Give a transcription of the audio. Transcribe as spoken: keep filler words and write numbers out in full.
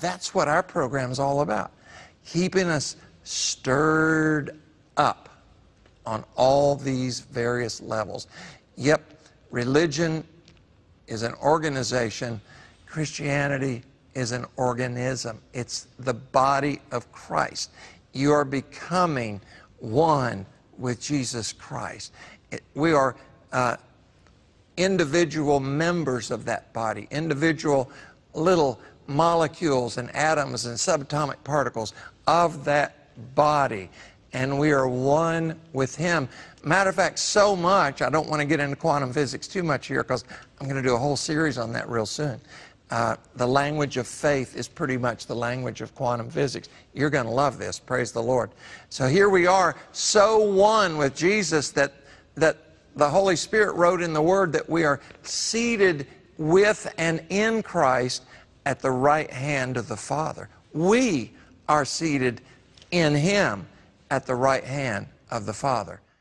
That's what our program is all about, keeping us stirred up on all these various levels. Yep, religion is an organization. Christianity is an organism. It's the body of Christ. You are becoming one with Jesus Christ. It, we are uh, individual members of that body, individual little molecules and atoms and subatomic particles of that body, and we are one with Him. Matter of fact, so much, I don't want to get into quantum physics too much here because I'm going to do a whole series on that real soon. Uh, the language of faith is pretty much the language of quantum physics. You're going to love this, praise the Lord. So here we are, so one with Jesus that, that the Holy Spirit wrote in the Word that we are seated with and in Christ at the right hand of the Father. We are seated in Him at the right hand of the Father.